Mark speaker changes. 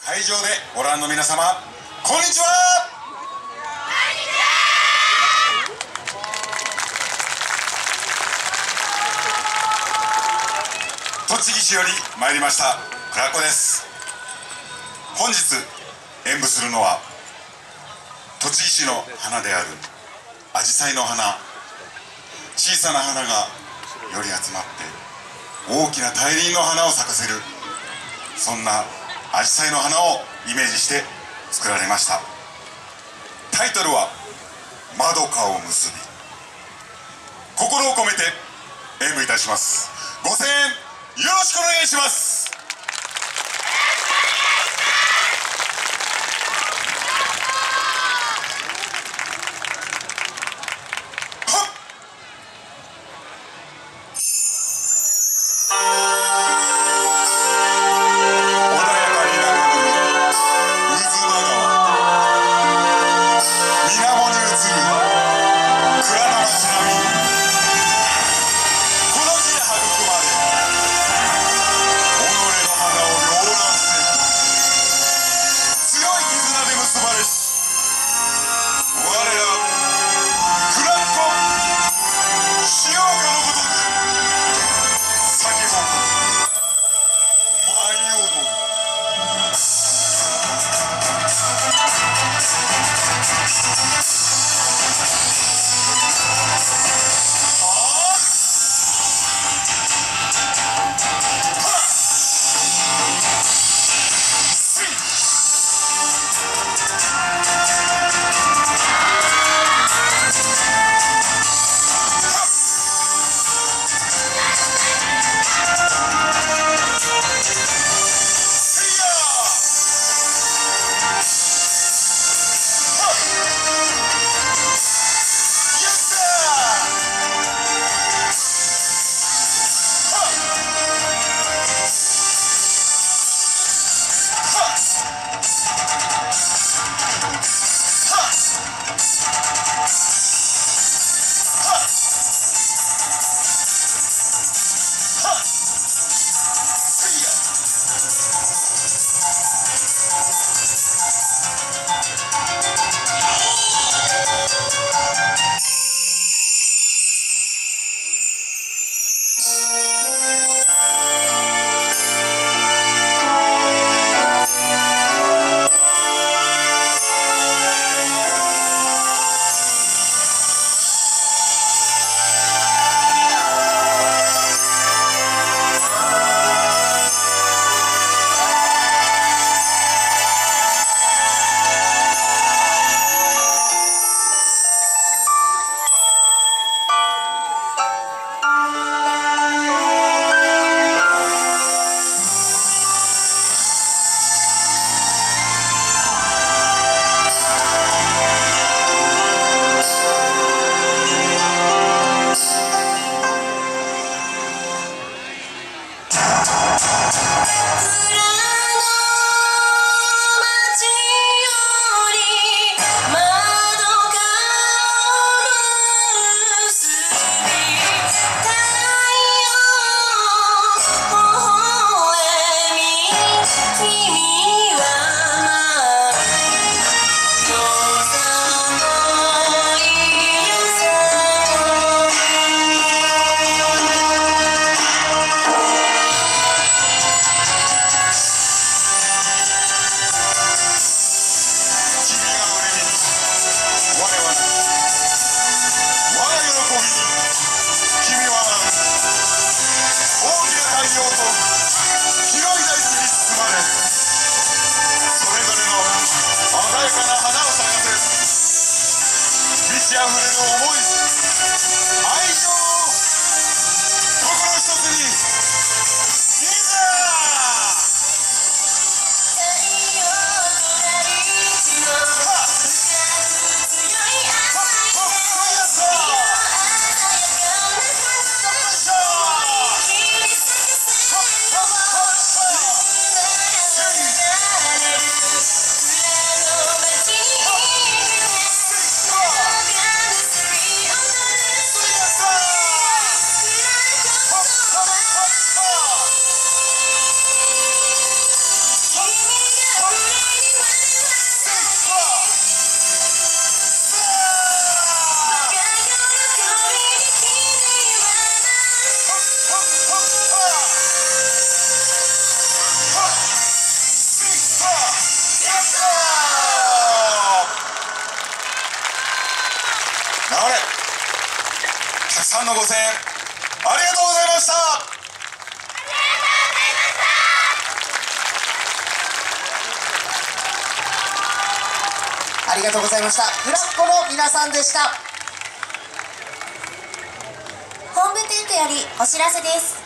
Speaker 1: 会場でご覧の皆様、こんにちは。栃木市より参りました倉子です。本日演舞するのは栃木市の花であるアジサイの花。小さな花がより集まって大きな大輪の花を咲かせる、そんなアジサイの花をイメージして作られました。タイトルは「まどかを結び」。心を込めて演舞いたします。ご声援よろしくお願いします。あふれる思い、愛情を心一つに、いざ頑張れ。たくさんのご声援ありがとうございました。
Speaker 2: ありがとうございました。フラッコの皆さんでした。
Speaker 3: 本部テントよりお知らせです。